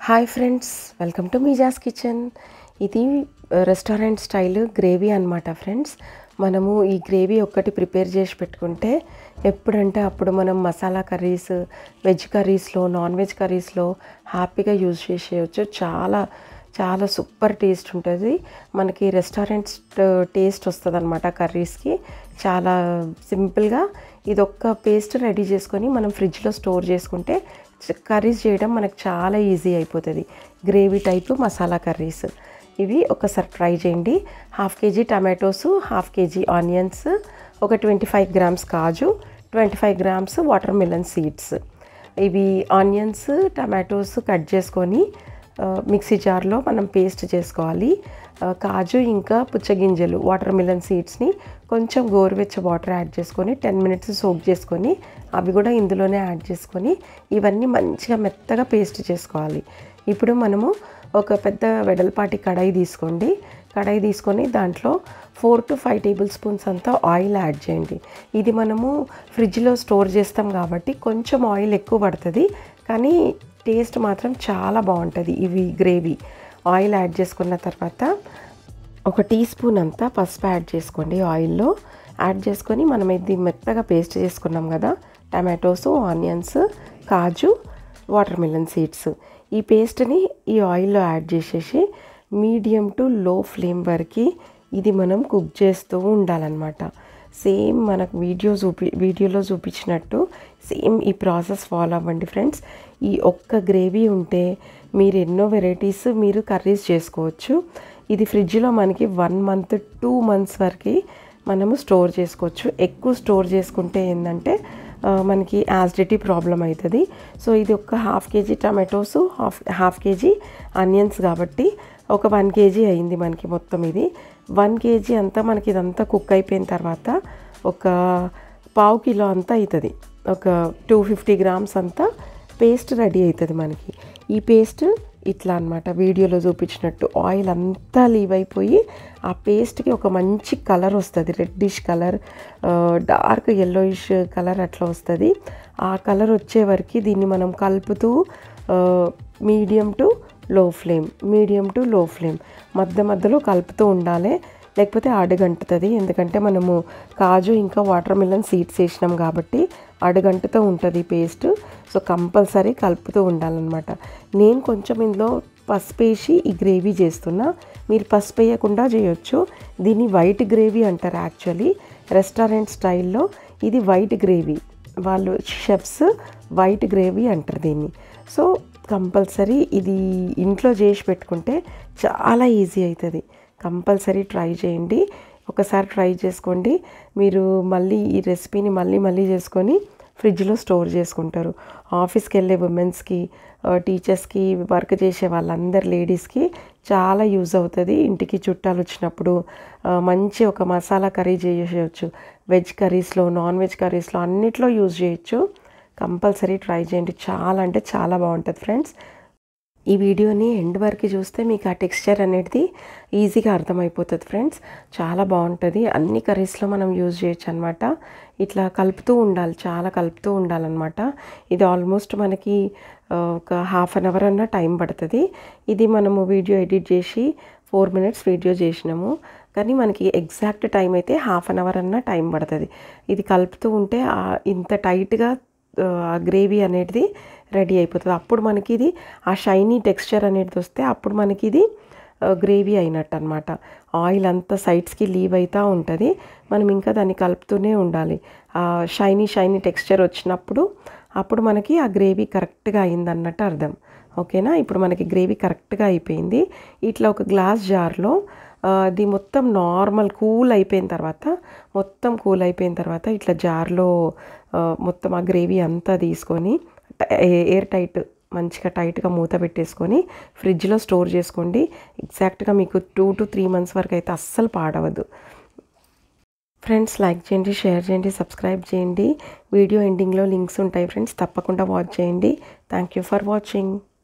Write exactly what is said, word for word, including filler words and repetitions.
Hi friends, welcome to Meeja's kitchen. ఇది restaurant style gravy అనమాట friends. మనము ఈ గ్రేవీ ఒక్కటి ప్రిపేర్ చేసి పెట్టుకుంటే ఎప్పుడంటే అప్పుడు మనం మసాలా కర్రీస్, వెజ్ కర్రీస్లో, నాన్ వెజ్ కర్రీస్లో హ్యాపీగా యూజ్ చేసేయచ్చు. చాలా చాలా సూపర్ టేస్ట్ ఉంటుంది. మనకి రెస్టారెంట్ టేస్ట్ వస్తుంది అనమాట కర్రీస్కి. చాలా సింపుల్గా ఇదొక్క పేస్ట్ రెడీ చేసుకొని మనం ఫ్రిడ్జ్లో స్టోర్ చేసుకుంటే కర్రీస్ చేయడం మనకు చాలా ఈజీ అయిపోతుంది. గ్రేవీ టైపు మసాలా కర్రీస్ ఇవి ఒకసారి ట్రై చేయండి. Half KG tomatoes, half KG onions, ఒక ట్వంటీ ఫైవ్ గ్రామ్స్ కాజు, twenty five grams watermelon seeds. ఇవి ఆనియన్స్, టమాటోస్ కట్ చేసుకొని మిక్సీ జార్లో మనం పేస్ట్ చేసుకోవాలి. కాజు ఇంకా పుచ్చగింజలు, వాటర్ మిలన్ సీడ్స్ని కొంచెం గోరువెచ్చ వాటర్ యాడ్ చేసుకొని టెన్ మినిట్స్ సోక్ చేసుకొని అవి కూడా ఇందులోనే యాడ్ చేసుకొని ఇవన్నీ మంచిగా మెత్తగా పేస్ట్ చేసుకోవాలి. ఇప్పుడు మనము ఒక పెద్ద వెడల్పాటి కడాయి తీసుకోండి. కడాయి తీసుకొని దాంట్లో four to five tablespoons అంతా ఆయిల్ యాడ్ చేయండి. ఇది మనము ఫ్రిడ్జ్లో స్టోర్ చేస్తాం కాబట్టి కొంచెం ఆయిల్ ఎక్కువ పడుతుంది, కానీ టేస్ట్ మాత్రం చాలా బాగుంటుంది. ఇవి గ్రేవీ ఆయిల్ యాడ్ చేసుకున్న తర్వాత ఒక టీ స్పూన్ అంతా పసుపు యాడ్ చేసుకోండి. ఆయిల్లో యాడ్ చేసుకొని మనం ఇది మెత్తగా పేస్ట్ చేసుకున్నాం కదా, టమాటోస్, ఆనియన్స్, కాజు, వాటర్ మిలన్ సీడ్స్, ఈ పేస్ట్ని ఈ ఆయిల్లో యాడ్ చేసేసి మీడియం టు లో ఫ్లేమ్ వరకు ఇది మనం కుక్ చేస్తూ ఉండాలన్నమాట. సేమ్ మనకు వీడియో చూపి వీడియోలో చూపించినట్టు సేమ్ ఈ ప్రాసెస్ ఫాలో అవ్వండి ఫ్రెండ్స్. ఈ ఒక్క గ్రేవీ ఉంటే మీరు ఎన్నో వెరైటీస్ మీరు కర్రీస్ చేసుకోవచ్చు. ఇది ఫ్రిడ్జ్లో మనకి వన్ మంత్ టూ మంత్స్ వరకు మనము స్టోర్ చేసుకోవచ్చు. ఎక్కువ స్టోర్ చేసుకుంటే ఏంటంటే మనకి యాసిడిటీ ప్రాబ్లం అవుతుంది. సో ఇది ఒక half KG tomatoes, half half KG onions కాబట్టి ఒక వన్ కేజీ అయింది మనకి మొత్తం. ఇది వన్ కేజీ అంతా మనకి ఇదంతా కుక్ అయిపోయిన తర్వాత ఒక పావు కిలో అంతా అవుతుంది. ఒక టూ ఫిఫ్టీ గ్రామ్స్ అంతా పేస్ట్ రెడీ అవుతుంది మనకి. ఈ పేస్ట్ ఇట్లా అనమాట వీడియోలో చూపించినట్టు ఆయిల్ అంతా లీవ్ అయిపోయి ఆ పేస్ట్కి ఒక మంచి కలర్ వస్తుంది. Reddish colour, dark yellowish colour అట్లా వస్తుంది. ఆ కలర్ వచ్చే వరకు దీన్ని మనం కలుపుతూ medium to low flame medium to low flame మధ్య మధ్యలో కలుపుతూ ఉండాలి, లేకపోతే అడుగంటుతుంది. ఎందుకంటే మనము కాజు ఇంకా వాటర్ మిలన్ సీడ్స్ వేసినాం కాబట్టి అడుగంటుతో ఉంటుంది పేస్ట్. సో కంపల్సరీ కలుపుతూ ఉండాలన్నమాట. నేను కొంచెం ఇందులో పసుపు వేసి ఈ గ్రేవీ చేస్తున్నా, మీరు పసుపు వేయకుండా చేయొచ్చు. దీన్ని వైట్ గ్రేవీ అంటారు యాక్చువల్లీ. రెస్టారెంట్ స్టైల్లో ఇది వైట్ గ్రేవీ, వాళ్ళు షెఫ్స్ వైట్ గ్రేవీ అంటారు దీన్ని. సో కంపల్సరీ ఇది ఇంట్లో చేసి పెట్టుకుంటే చాలా ఈజీ అవుతుంది. కంపల్సరీ ట్రై చేయండి. ఒకసారి ట్రై చేసుకోండి, మీరు మళ్ళీ ఈ రెసిపీని మళ్ళీ మళ్ళీ చేసుకొని ఫ్రిడ్జ్లో స్టోర్ చేసుకుంటారు. ఆఫీస్కి వెళ్ళే ఉమెన్స్కి, టీచర్స్కి, వర్క్ చేసే వాళ్ళందరు లేడీస్కి చాలా యూజ్ అవుతుంది. ఇంటికి చుట్టాలు వచ్చినప్పుడు మంచి ఒక మసాలా కర్రీ చేయవచ్చు. వెజ్ కర్రీస్లో, నాన్ వెజ్ కర్రీస్లో అన్నిట్లో యూజ్ చేయొచ్చు. కంపల్సరీ ట్రై చేయండి, చాలా అంటే చాలా బాగుంటుంది ఫ్రెండ్స్. ఈ వీడియోని ఎండ్ వరకు చూస్తే మీకు ఆ టెక్స్చర్ అనేది ఈజీగా అర్థమైపోతుంది ఫ్రెండ్స్. చాలా బాగుంటుంది. అన్ని కర్రీస్లో మనం యూజ్ చేయొచ్చు అనమాట. ఇట్లా కలుపుతూ ఉండాలి, చాలా కలుపుతూ ఉండాలన్నమాట. ఇది ఆల్మోస్ట్ మనకి ఒక హాఫ్ అన్ అవర్ అన్న టైం పడుతుంది. ఇది మనము వీడియో ఎడిట్ చేసి ఫోర్ మినిట్స్ వీడియో చేసినాము, కానీ మనకి ఎగ్జాక్ట్ టైం అయితే హాఫ్ అన్ అవర్ అన్న టైం పడుతుంది. ఇది కలుపుతూ ఉంటే ఇంత టైట్గా గ్రేవీ అనేది రెడీ అయిపోతుంది. అప్పుడు మనకి ఇది ఆ షైనీ టెక్స్చర్ అనేది వస్తే అప్పుడు మనకి ఇది గ్రేవీ అయినట్టు అనమాట. ఆయిల్ అంతా సైడ్స్కి లీవ్ అవుతూ ఉంటుంది. మనం ఇంకా దాన్ని కలుపుతూనే ఉండాలి. ఆ షైనీ షైనీ టెక్స్చర్ వచ్చినప్పుడు అప్పుడు మనకి ఆ గ్రేవీ కరెక్ట్గా అయిందన్నట్టు అర్థం. ఓకేనా? ఇప్పుడు మనకి గ్రేవీ కరెక్ట్గా అయిపోయింది. ఇట్లా ఒక గ్లాస్ జార్లో అది మొత్తం నార్మల్ కూల్ అయిపోయిన తర్వాత మొత్తం కూల్ అయిపోయిన తర్వాత ఇట్లా జార్లో మొత్తం ఆ గ్రేవీ అంతా తీసుకొని ఎయిర్ టైట్ మంచిగా టైట్గా మూత పెట్టేసుకొని ఫ్రిడ్జ్లో స్టోర్ చేసుకోండి. ఎగ్జాక్ట్గా మీకు టూ టు త్రీ మంత్స్ వరకు అయితే అస్సలు పాడవద్దు ఫ్రెండ్స్. లైక్ చేయండి, షేర్ చేయండి, సబ్స్క్రైబ్ చేయండి. వీడియో ఎండింగ్లో లింక్స్ ఉంటాయి ఫ్రెండ్స్, తప్పకుండా వాచ్ చేయండి. Thank you for watching.